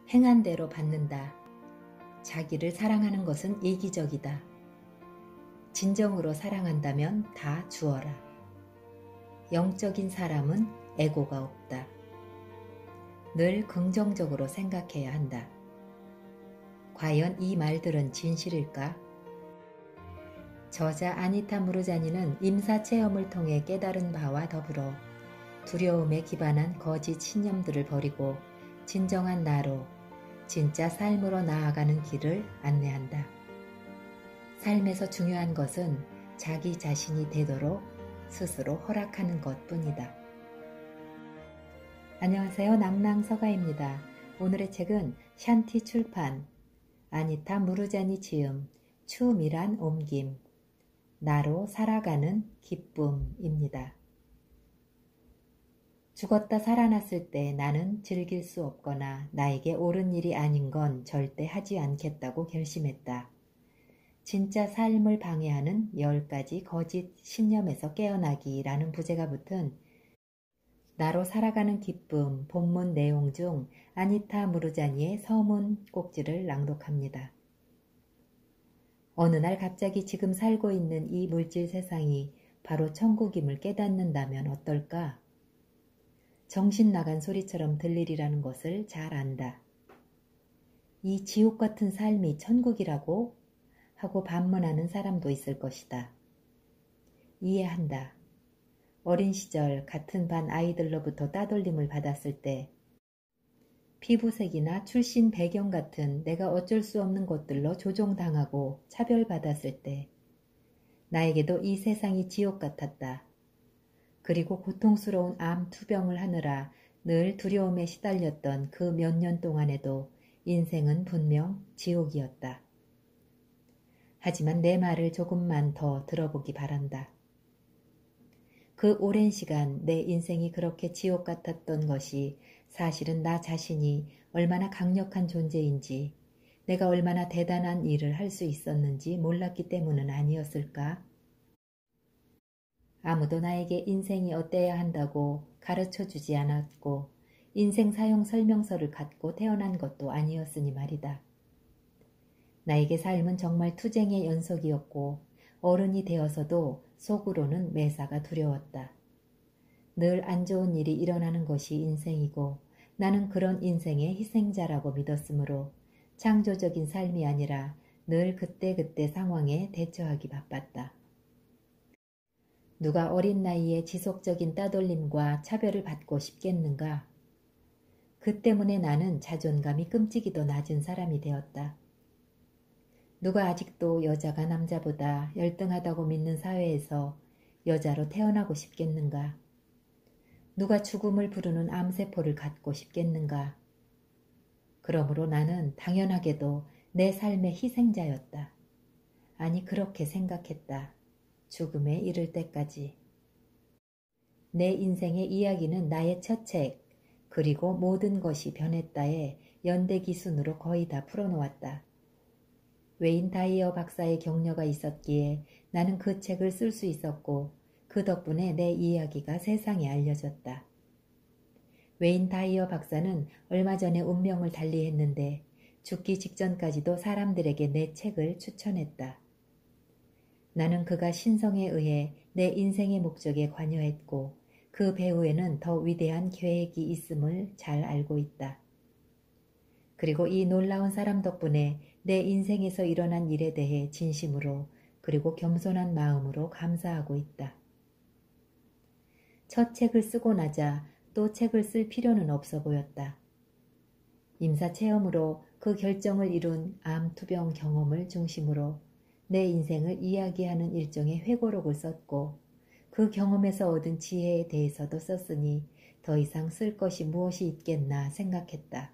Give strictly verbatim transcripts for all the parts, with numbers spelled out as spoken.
행한 대로 받는다. 자기를 사랑하는 것은 이기적이다. 진정으로 사랑한다면 다 주어라. 영적인 사람은 애고가 없다. 늘 긍정적으로 생각해야 한다. 과연 이 말들은 진실일까? 저자 아니타 무르자니는 임사체험을 통해 깨달은 바와 더불어 두려움에 기반한 거짓 신념들을 버리고 진정한 나로 진짜 삶으로 나아가는 길을 안내한다. 삶에서 중요한 것은 자기 자신이 되도록 스스로 허락하는 것뿐이다. 안녕하세요. 낭낭서가입니다. 오늘의 책은 샨티 출판, 아니타 무르자니 지음, 추미란 옮김, 나로 살아가는 기쁨입니다. 죽었다 살아났을 때 나는 즐길 수 없거나 나에게 옳은 일이 아닌 건 절대 하지 않겠다고 결심했다. 진짜 삶을 방해하는 열 가지 거짓 신념에서 깨어나기라는 부제가 붙은 나로 살아가는 기쁨 본문 내용 중 아니타 무르자니의 서문 꼭지를 낭독합니다. 어느 날 갑자기 지금 살고 있는 이 물질 세상이 바로 천국임을 깨닫는다면 어떨까? 정신 나간 소리처럼 들리리라는 것을 잘 안다. 이 지옥 같은 삶이 천국이라고? 하고 반문하는 사람도 있을 것이다. 이해한다. 어린 시절 같은 반 아이들로부터 따돌림을 받았을 때, 피부색이나 출신 배경 같은 내가 어쩔 수 없는 것들로 조종당하고 차별받았을 때, 나에게도 이 세상이 지옥 같았다. 그리고 고통스러운 암 투병을 하느라 늘 두려움에 시달렸던 그 몇 년 동안에도 인생은 분명 지옥이었다. 하지만 내 말을 조금만 더 들어보기 바란다. 그 오랜 시간 내 인생이 그렇게 지옥 같았던 것이 사실은 나 자신이 얼마나 강력한 존재인지, 내가 얼마나 대단한 일을 할 수 있었는지 몰랐기 때문은 아니었을까? 아무도 나에게 인생이 어때야 한다고 가르쳐주지 않았고 인생 사용 설명서를 갖고 태어난 것도 아니었으니 말이다. 나에게 삶은 정말 투쟁의 연속이었고 어른이 되어서도 속으로는 매사가 두려웠다. 늘 안 좋은 일이 일어나는 것이 인생이고 나는 그런 인생의 희생자라고 믿었으므로 창조적인 삶이 아니라 늘 그때그때 상황에 대처하기 바빴다. 누가 어린 나이에 지속적인 따돌림과 차별을 받고 싶겠는가? 그 때문에 나는 자존감이 끔찍이도 낮은 사람이 되었다. 누가 아직도 여자가 남자보다 열등하다고 믿는 사회에서 여자로 태어나고 싶겠는가? 누가 죽음을 부르는 암세포를 갖고 싶겠는가? 그러므로 나는 당연하게도 내 삶의 희생자였다. 아니, 그렇게 생각했다. 죽음에 이를 때까지. 내 인생의 이야기는 나의 첫 책, 그리고 모든 것이 변했다에 연대기순으로 거의 다 풀어놓았다. 웨인 다이어 박사의 격려가 있었기에 나는 그 책을 쓸 수 있었고 그 덕분에 내 이야기가 세상에 알려졌다. 웨인 다이어 박사는 얼마 전에 운명을 달리했는데 죽기 직전까지도 사람들에게 내 책을 추천했다. 나는 그가 신성에 의해 내 인생의 목적에 관여했고 그 배후에는 더 위대한 계획이 있음을 잘 알고 있다. 그리고 이 놀라운 사람 덕분에 내 인생에서 일어난 일에 대해 진심으로 그리고 겸손한 마음으로 감사하고 있다. 첫 책을 쓰고 나자 또 책을 쓸 필요는 없어 보였다. 임사체험으로 그 결정을 이룬 암투병 경험을 중심으로 내 인생을 이야기하는 일종의 회고록을 썼고 그 경험에서 얻은 지혜에 대해서도 썼으니 더 이상 쓸 것이 무엇이 있겠나 생각했다.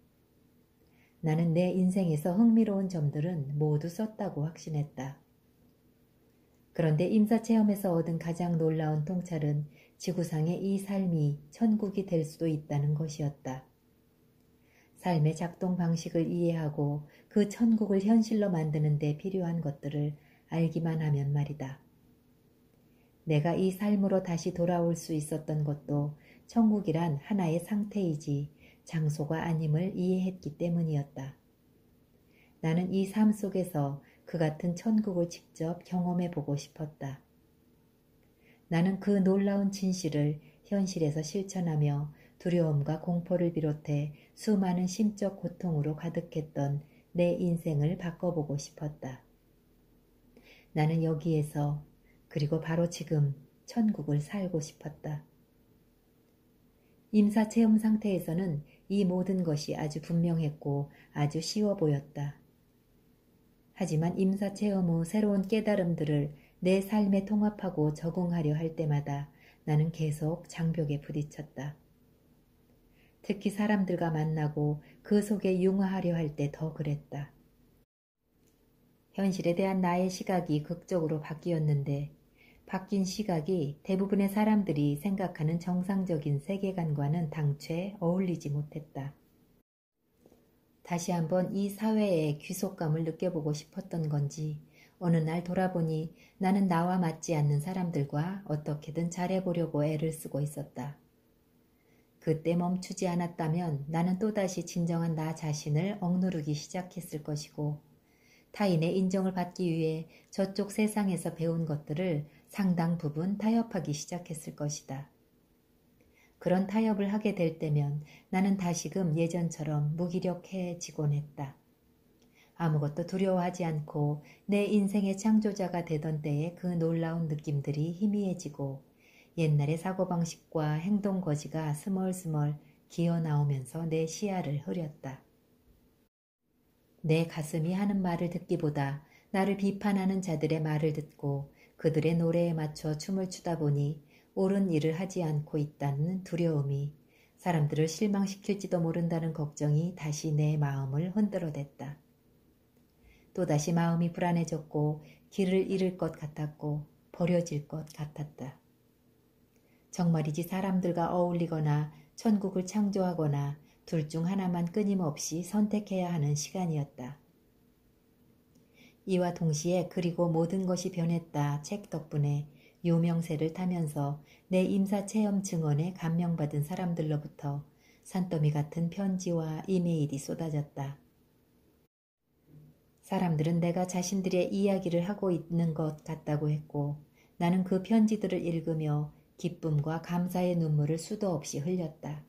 나는 내 인생에서 흥미로운 점들은 모두 썼다고 확신했다. 그런데 임사체험에서 얻은 가장 놀라운 통찰은 지구상의 이 삶이 천국이 될 수도 있다는 것이었다. 삶의 작동 방식을 이해하고 그 천국을 현실로 만드는 데 필요한 것들을 알기만 하면 말이다. 내가 이 삶으로 다시 돌아올 수 있었던 것도 천국이란 하나의 상태이지 장소가 아님을 이해했기 때문이었다. 나는 이 삶 속에서 그 같은 천국을 직접 경험해 보고 싶었다. 나는 그 놀라운 진실을 현실에서 실천하며 두려움과 공포를 비롯해 수많은 심적 고통으로 가득했던 내 인생을 바꿔보고 싶었다. 나는 여기에서 그리고 바로 지금 천국을 살고 싶었다. 임사체험 상태에서는 이 모든 것이 아주 분명했고 아주 쉬워 보였다. 하지만 임사체험 후 새로운 깨달음들을 내 삶에 통합하고 적응하려 할 때마다 나는 계속 장벽에 부딪혔다. 특히 사람들과 만나고 그 속에 융화하려 할 때 더 그랬다. 현실에 대한 나의 시각이 극적으로 바뀌었는데 바뀐 시각이 대부분의 사람들이 생각하는 정상적인 세계관과는 당최 어울리지 못했다. 다시 한번 이 사회의 귀속감을 느껴보고 싶었던 건지 어느 날 돌아보니 나는 나와 맞지 않는 사람들과 어떻게든 잘해보려고 애를 쓰고 있었다. 그때 멈추지 않았다면 나는 또다시 진정한 나 자신을 억누르기 시작했을 것이고 타인의 인정을 받기 위해 저쪽 세상에서 배운 것들을 상당 부분 타협하기 시작했을 것이다. 그런 타협을 하게 될 때면 나는 다시금 예전처럼 무기력해지곤 했다. 아무것도 두려워하지 않고 내 인생의 창조자가 되던 때의 그 놀라운 느낌들이 희미해지고 옛날의 사고방식과 행동거지가 스멀스멀 기어나오면서 내 시야를 흐렸다. 내 가슴이 하는 말을 듣기보다 나를 비판하는 자들의 말을 듣고 그들의 노래에 맞춰 춤을 추다 보니 옳은 일을 하지 않고 있다는 두려움이 사람들을 실망시킬지도 모른다는 걱정이 다시 내 마음을 흔들어댔다. 또다시 마음이 불안해졌고 길을 잃을 것 같았고 버려질 것 같았다. 정말이지 사람들과 어울리거나 천국을 창조하거나 둘 중 하나만 끊임없이 선택해야 하는 시간이었다. 이와 동시에 그리고 모든 것이 변했다 책 덕분에 유명세를 타면서 내 임사체험 증언에 감명받은 사람들로부터 산더미 같은 편지와 이메일이 쏟아졌다. 사람들은 내가 자신들의 이야기를 하고 있는 것 같다고 했고 나는 그 편지들을 읽으며 기쁨과 감사의 눈물을 수도 없이 흘렸다.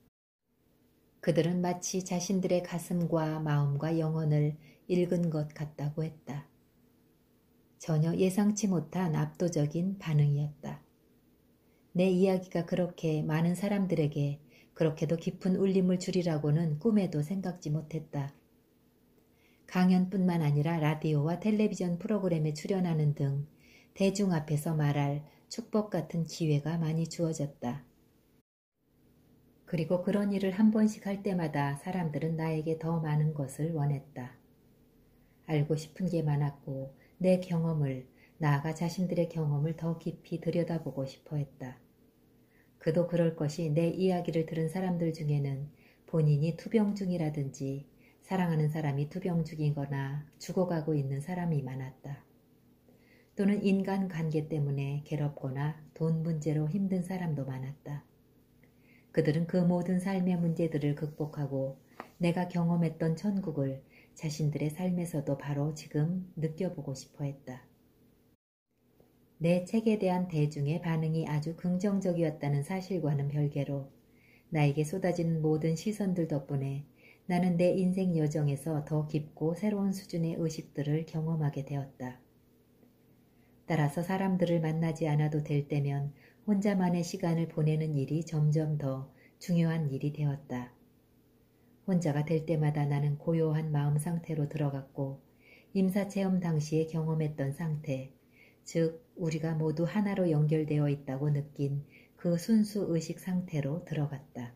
그들은 마치 자신들의 가슴과 마음과 영혼을 읽은 것 같다고 했다. 전혀 예상치 못한 압도적인 반응이었다. 내 이야기가 그렇게 많은 사람들에게 그렇게도 깊은 울림을 주리라고는 꿈에도 생각지 못했다. 강연뿐만 아니라 라디오와 텔레비전 프로그램에 출연하는 등 대중 앞에서 말할 축복 같은 기회가 많이 주어졌다. 그리고 그런 일을 한 번씩 할 때마다 사람들은 나에게 더 많은 것을 원했다. 알고 싶은 게 많았고 내 경험을, 나아가 자신들의 경험을 더 깊이 들여다보고 싶어 했다. 그도 그럴 것이 내 이야기를 들은 사람들 중에는 본인이 투병 중이라든지 사랑하는 사람이 투병 중이거나 죽어가고 있는 사람이 많았다. 또는 인간관계 때문에 괴롭거나 돈 문제로 힘든 사람도 많았다. 그들은 그 모든 삶의 문제들을 극복하고 내가 경험했던 천국을 자신들의 삶에서도 바로 지금 느껴보고 싶어 했다. 내 책에 대한 대중의 반응이 아주 긍정적이었다는 사실과는 별개로 나에게 쏟아지는 모든 시선들 덕분에 나는 내 인생 여정에서 더 깊고 새로운 수준의 의식들을 경험하게 되었다. 따라서 사람들을 만나지 않아도 될 때면 혼자만의 시간을 보내는 일이 점점 더 중요한 일이 되었다. 혼자가 될 때마다 나는 고요한 마음 상태로 들어갔고 임사체험 당시에 경험했던 상태, 즉 우리가 모두 하나로 연결되어 있다고 느낀 그 순수 의식 상태로 들어갔다.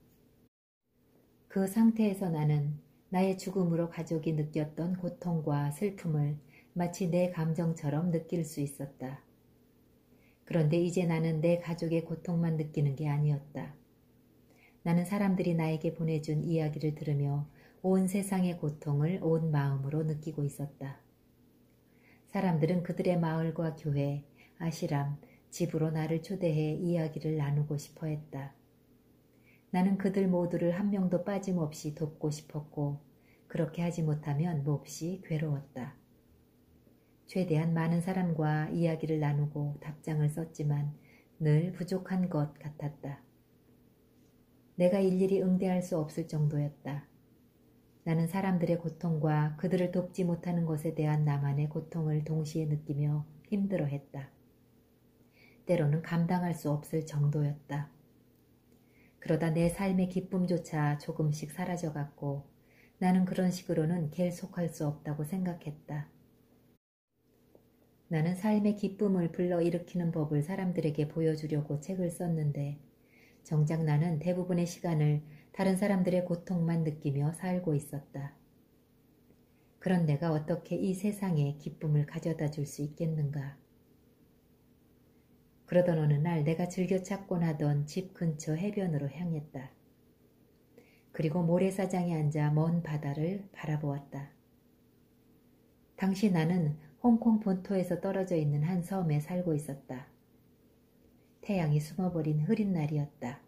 그 상태에서 나는 나의 죽음으로 가족이 느꼈던 고통과 슬픔을 마치 내 감정처럼 느낄 수 있었다. 그런데 이제 나는 내 가족의 고통만 느끼는 게 아니었다. 나는 사람들이 나에게 보내준 이야기를 들으며 온 세상의 고통을 온 마음으로 느끼고 있었다. 사람들은 그들의 마을과 교회, 아시람, 집으로 나를 초대해 이야기를 나누고 싶어 했다. 나는 그들 모두를 한 명도 빠짐없이 돕고 싶었고 그렇게 하지 못하면 몹시 괴로웠다. 최대한 많은 사람과 이야기를 나누고 답장을 썼지만 늘 부족한 것 같았다. 내가 일일이 응대할 수 없을 정도였다. 나는 사람들의 고통과 그들을 돕지 못하는 것에 대한 나만의 고통을 동시에 느끼며 힘들어했다. 때로는 감당할 수 없을 정도였다. 그러다 내 삶의 기쁨조차 조금씩 사라져갔고 나는 그런 식으로는 계속할 수 없다고 생각했다. 나는 삶의 기쁨을 불러일으키는 법을 사람들에게 보여주려고 책을 썼는데 정작 나는 대부분의 시간을 다른 사람들의 고통만 느끼며 살고 있었다. 그런 내가 어떻게 이 세상에 기쁨을 가져다 줄 수 있겠는가? 그러던 어느 날 내가 즐겨 찾곤 하던 집 근처 해변으로 향했다. 그리고 모래사장에 앉아 먼 바다를 바라보았다. 당시 나는 홍콩 본토에서 떨어져 있는 한 섬에 살고 있었다. 태양이 숨어버린 흐린 날이었다.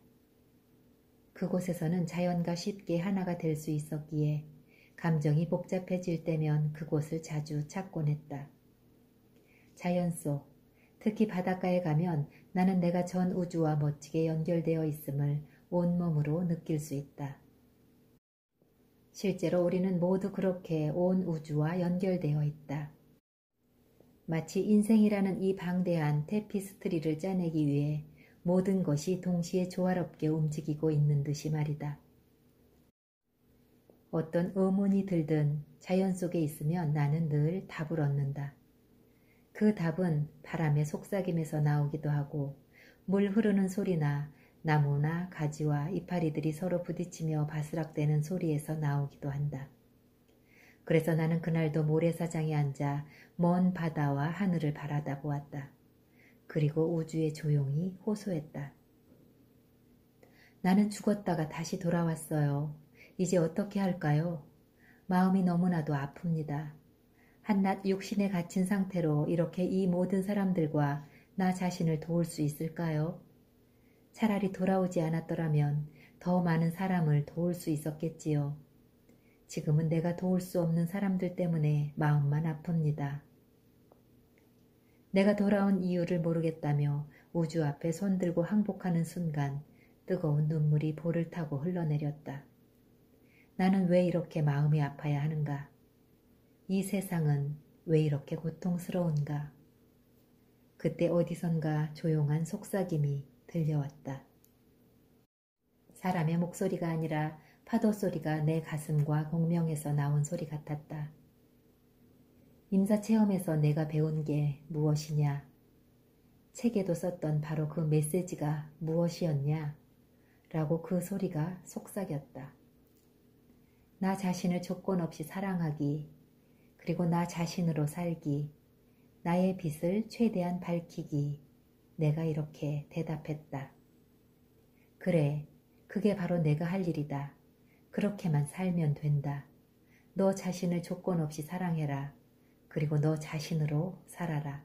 그곳에서는 자연과 쉽게 하나가 될 수 있었기에 감정이 복잡해질 때면 그곳을 자주 찾곤 했다. 자연 속, 특히 바닷가에 가면 나는 내가 전 우주와 멋지게 연결되어 있음을 온몸으로 느낄 수 있다. 실제로 우리는 모두 그렇게 온 우주와 연결되어 있다. 마치 인생이라는 이 방대한 테피스트리를 짜내기 위해 모든 것이 동시에 조화롭게 움직이고 있는 듯이 말이다. 어떤 의문이 들든 자연 속에 있으면 나는 늘 답을 얻는다. 그 답은 바람의 속삭임에서 나오기도 하고 물 흐르는 소리나 나무나 가지와 이파리들이 서로 부딪히며 바스락대는 소리에서 나오기도 한다. 그래서 나는 그날도 모래사장에 앉아 먼 바다와 하늘을 바라다 보았다. 그리고 우주에 조용히 호소했다. 나는 죽었다가 다시 돌아왔어요. 이제 어떻게 할까요? 마음이 너무나도 아픕니다. 한낱 육신에 갇힌 상태로 이렇게 이 모든 사람들과 나 자신을 도울 수 있을까요? 차라리 돌아오지 않았더라면 더 많은 사람을 도울 수 있었겠지요. 지금은 내가 도울 수 없는 사람들 때문에 마음만 아픕니다. 내가 돌아온 이유를 모르겠다며 우주 앞에 손들고 항복하는 순간 뜨거운 눈물이 볼을 타고 흘러내렸다. 나는 왜 이렇게 마음이 아파야 하는가? 이 세상은 왜 이렇게 고통스러운가? 그때 어디선가 조용한 속삭임이 들려왔다. 사람의 목소리가 아니라 파도 소리가 내 가슴과 공명에서 나온 소리 같았다. 임사체험에서 내가 배운 게 무엇이냐? 책에도 썼던 바로 그 메시지가 무엇이었냐? 라고 그 소리가 속삭였다. 나 자신을 조건 없이 사랑하기, 그리고 나 자신으로 살기, 나의 빛을 최대한 밝히기, 내가 이렇게 대답했다. 그래, 그게 바로 내가 할 일이다. 그렇게만 살면 된다. 너 자신을 조건 없이 사랑해라. 그리고 너 자신으로 살아라.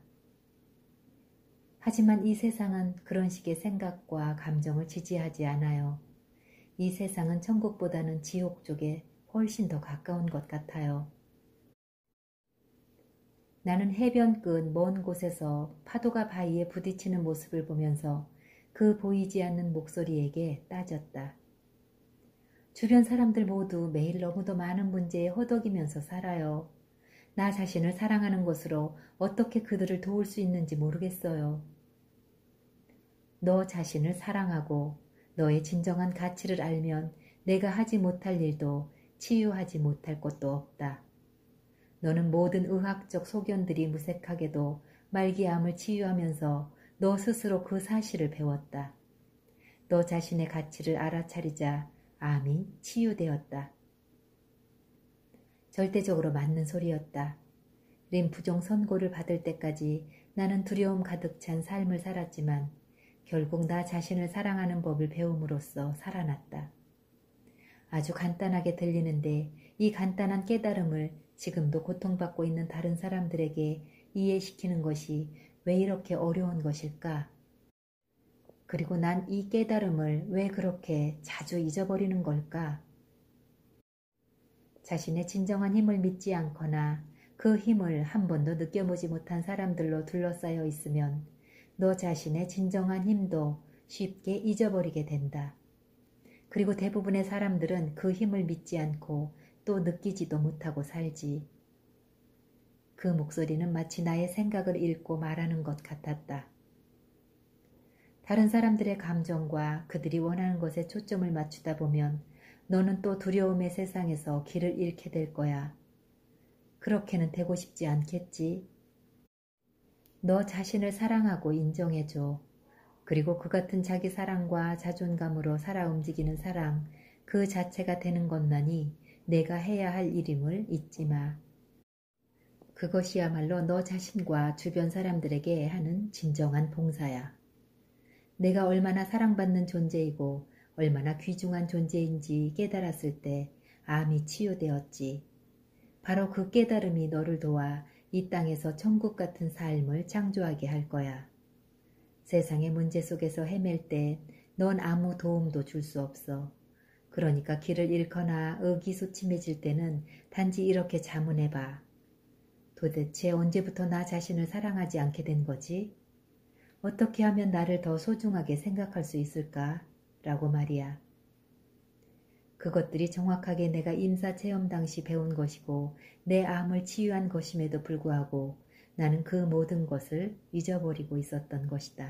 하지만 이 세상은 그런 식의 생각과 감정을 지지하지 않아요. 이 세상은 천국보다는 지옥 쪽에 훨씬 더 가까운 것 같아요. 나는 해변 끝 먼 곳에서 파도가 바위에 부딪히는 모습을 보면서 그 보이지 않는 목소리에게 따졌다. 주변 사람들 모두 매일 너무도 많은 문제에 허덕이면서 살아요. 나 자신을 사랑하는 것으로 어떻게 그들을 도울 수 있는지 모르겠어요. 너 자신을 사랑하고 너의 진정한 가치를 알면 내가 하지 못할 일도 치유하지 못할 것도 없다. 너는 모든 의학적 소견들이 무색하게도 말기암을 치유하면서 너 스스로 그 사실을 배웠다. 너 자신의 가치를 알아차리자 암이 치유되었다. 절대적으로 맞는 소리였다. 림프종 선고를 받을 때까지 나는 두려움 가득 찬 삶을 살았지만 결국 나 자신을 사랑하는 법을 배움으로써 살아났다. 아주 간단하게 들리는데 이 간단한 깨달음을 지금도 고통받고 있는 다른 사람들에게 이해시키는 것이 왜 이렇게 어려운 것일까? 그리고 난 이 깨달음을 왜 그렇게 자주 잊어버리는 걸까? 자신의 진정한 힘을 믿지 않거나 그 힘을 한 번도 느껴보지 못한 사람들로 둘러싸여 있으면 너 자신의 진정한 힘도 쉽게 잊어버리게 된다. 그리고 대부분의 사람들은 그 힘을 믿지 않고 또 느끼지도 못하고 살지. 그 목소리는 마치 나의 생각을 읽고 말하는 것 같았다. 다른 사람들의 감정과 그들이 원하는 것에 초점을 맞추다 보면 너는 또 두려움의 세상에서 길을 잃게 될 거야. 그렇게는 되고 싶지 않겠지? 너 자신을 사랑하고 인정해줘. 그리고 그 같은 자기 사랑과 자존감으로 살아 움직이는 사랑 그 자체가 되는 것만이 내가 해야 할 일임을 잊지 마. 그것이야말로 너 자신과 주변 사람들에게 하는 진정한 봉사야. 내가 얼마나 사랑받는 존재이고 얼마나 귀중한 존재인지 깨달았을 때 암이 치유되었지. 바로 그 깨달음이 너를 도와 이 땅에서 천국 같은 삶을 창조하게 할 거야. 세상의 문제 속에서 헤맬 때 넌 아무 도움도 줄 수 없어. 그러니까 길을 잃거나 의기소침해질 때는 단지 이렇게 자문해봐. 도대체 언제부터 나 자신을 사랑하지 않게 된 거지? 어떻게 하면 나를 더 소중하게 생각할 수 있을까? 라고 말이야. 그것들이 정확하게 내가 임사체험 당시 배운 것이고 내 암을 치유한 것임에도 불구하고 나는 그 모든 것을 잊어버리고 있었던 것이다.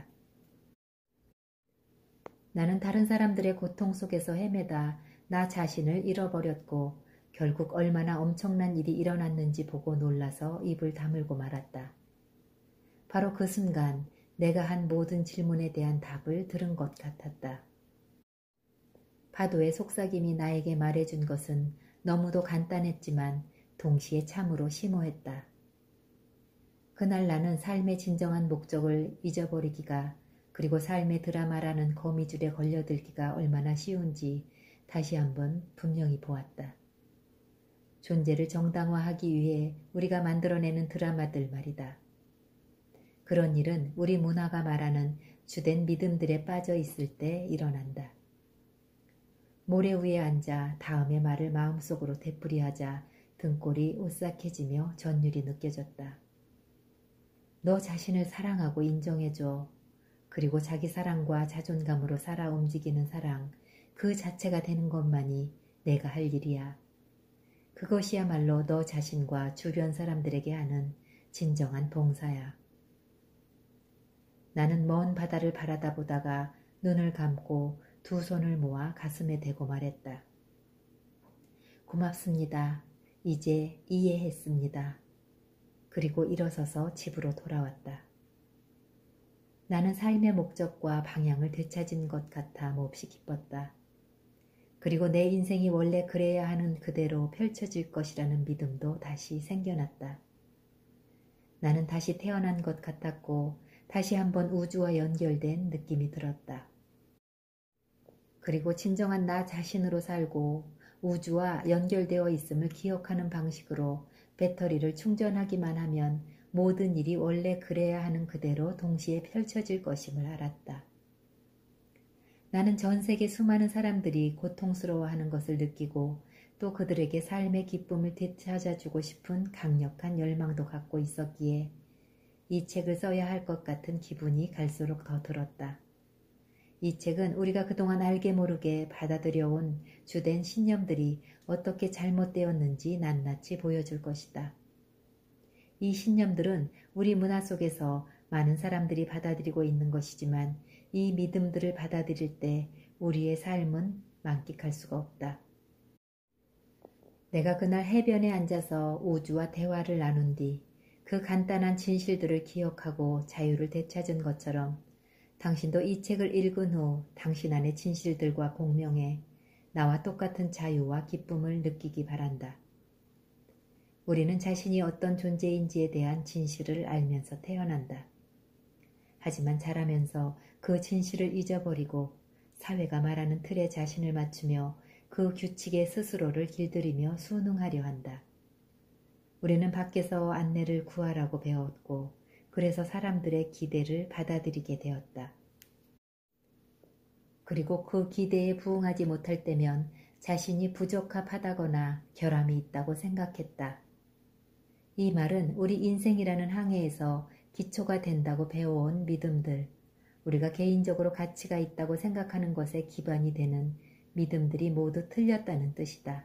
나는 다른 사람들의 고통 속에서 헤매다 나 자신을 잃어버렸고 결국 얼마나 엄청난 일이 일어났는지 보고 놀라서 입을 다물고 말았다. 바로 그 순간 내가 한 모든 질문에 대한 답을 들은 것 같았다. 파도의 속삭임이 나에게 말해준 것은 너무도 간단했지만 동시에 참으로 심오했다. 그날 나는 삶의 진정한 목적을 잊어버리기가 그리고 삶의 드라마라는 거미줄에 걸려들기가 얼마나 쉬운지 다시 한번 분명히 보았다. 존재를 정당화하기 위해 우리가 만들어내는 드라마들 말이다. 그런 일은 우리 문화가 말하는 주된 믿음들에 빠져 있을 때 일어난다. 모래 위에 앉아 다음의 말을 마음속으로 되풀이하자 등골이 오싹해지며 전율이 느껴졌다. 너 자신을 사랑하고 인정해줘. 그리고 자기 사랑과 자존감으로 살아 움직이는 사랑 그 자체가 되는 것만이 내가 할 일이야. 그것이야말로 너 자신과 주변 사람들에게 하는 진정한 봉사야. 나는 먼 바다를 바라다 보다가 눈을 감고 두 손을 모아 가슴에 대고 말했다. 고맙습니다. 이제 이해했습니다. 그리고 일어서서 집으로 돌아왔다. 나는 삶의 목적과 방향을 되찾은 것 같아 몹시 기뻤다. 그리고 내 인생이 원래 그래야 하는 그대로 펼쳐질 것이라는 믿음도 다시 생겨났다. 나는 다시 태어난 것 같았고 다시 한번 우주와 연결된 느낌이 들었다. 그리고 진정한 나 자신으로 살고 우주와 연결되어 있음을 기억하는 방식으로 배터리를 충전하기만 하면 모든 일이 원래 그래야 하는 그대로 동시에 펼쳐질 것임을 알았다. 나는 전 세계 수많은 사람들이 고통스러워하는 것을 느끼고 또 그들에게 삶의 기쁨을 되찾아주고 싶은 강력한 열망도 갖고 있었기에 이 책을 써야 할 것 같은 기분이 갈수록 더 들었다. 이 책은 우리가 그동안 알게 모르게 받아들여온 주된 신념들이 어떻게 잘못되었는지 낱낱이 보여줄 것이다. 이 신념들은 우리 문화 속에서 많은 사람들이 받아들이고 있는 것이지만 이 믿음들을 받아들일 때 우리의 삶은 만끽할 수가 없다. 내가 그날 해변에 앉아서 우주와 대화를 나눈 뒤 그 간단한 진실들을 기억하고 자유를 되찾은 것처럼 당신도 이 책을 읽은 후 당신 안의 진실들과 공명해 나와 똑같은 자유와 기쁨을 느끼기 바란다. 우리는 자신이 어떤 존재인지에 대한 진실을 알면서 태어난다. 하지만 자라면서 그 진실을 잊어버리고 사회가 말하는 틀에 자신을 맞추며 그 규칙에 스스로를 길들이며 순응하려 한다. 우리는 밖에서 안내를 구하라고 배웠고 그래서 사람들의 기대를 받아들이게 되었다. 그리고 그 기대에 부응하지 못할 때면 자신이 부적합하다거나 결함이 있다고 생각했다. 이 말은 우리 인생이라는 항해에서 기초가 된다고 배워온 믿음들, 우리가 개인적으로 가치가 있다고 생각하는 것에 기반이 되는 믿음들이 모두 틀렸다는 뜻이다.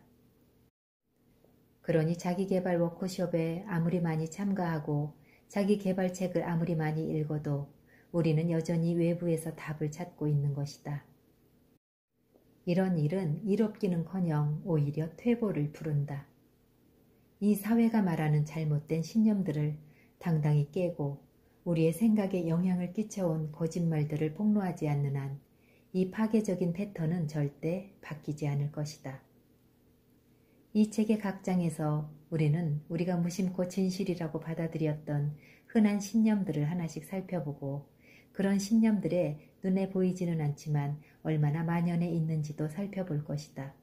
그러니 자기계발 워크숍에 아무리 많이 참가하고 자기계발책을 아무리 많이 읽어도 우리는 여전히 외부에서 답을 찾고 있는 것이다. 이런 일은 이롭기는커녕 오히려 퇴보를 부른다. 이 사회가 말하는 잘못된 신념들을 당당히 깨고 우리의 생각에 영향을 끼쳐온 거짓말들을 폭로하지 않는 한 이 파괴적인 패턴은 절대 바뀌지 않을 것이다. 이 책의 각 장에서 우리는 우리가 무심코 진실이라고 받아들였던 흔한 신념들을 하나씩 살펴보고 그런 신념들에 눈에 보이지는 않지만 얼마나 만연해 있는지도 살펴볼 것이다.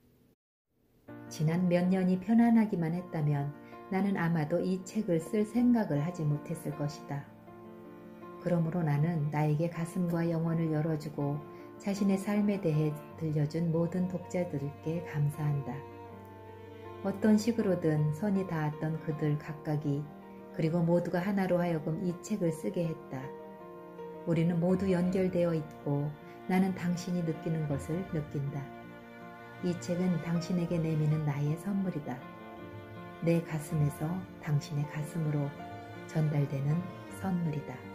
지난 몇 년이 편안하기만 했다면 나는 아마도 이 책을 쓸 생각을 하지 못했을 것이다. 그러므로 나는 나에게 가슴과 영혼을 열어주고 자신의 삶에 대해 들려준 모든 독자들께 감사한다. 어떤 식으로든 선이 닿았던 그들 각각이 그리고 모두가 하나로 하여금 이 책을 쓰게 했다. 우리는 모두 연결되어 있고 나는 당신이 느끼는 것을 느낀다. 이 책은 당신에게 내미는 나의 선물이다. 내 가슴에서 당신의 가슴으로 전달되는 선물이다.